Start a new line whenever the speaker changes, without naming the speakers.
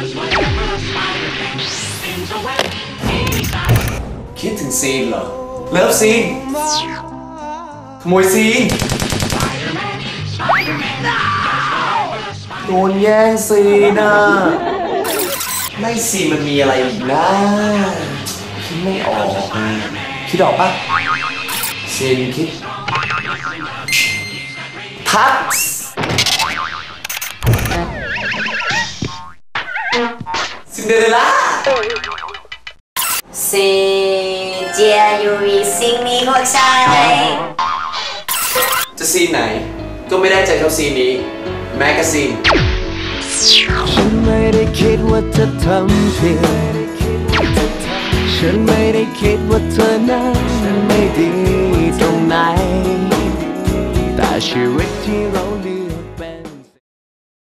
คิดถึงซีนเหรอเลิฟซีนขโมยซีนโดนแย่งซีนน่ะในซีนมันมีอะไรอีกนะคิดไม่ออกคิดออกปะซีนคิดทักซินเดอเรลล่า
世界有一สิ่งมีหัวใจ
จะซีนไหนก็ไม่ได้ใจเท่าซีนนี้แมกกาซีน
ฉันไม่ได้คิดว่าเธอทำผิดฉันไม่ได้คิดว่าเธอนั้นไม่ดีตรงไหนแต่ชีวิตที่เราเลือก